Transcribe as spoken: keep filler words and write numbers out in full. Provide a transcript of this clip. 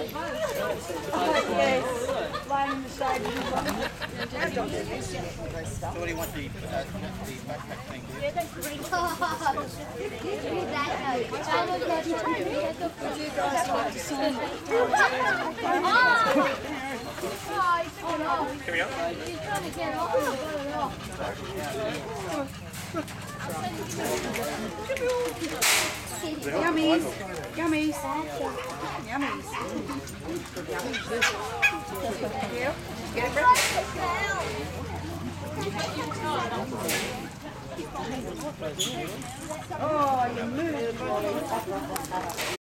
Yes, lying in the shade. So what do you want the, uh, the backpack thing? Yeah, that's pretty cool. Would you guys like to sign it? Here we go. He's trying to get it off. Yummies, yummies, yummies. Yep. Get it ready. Oh, you moved.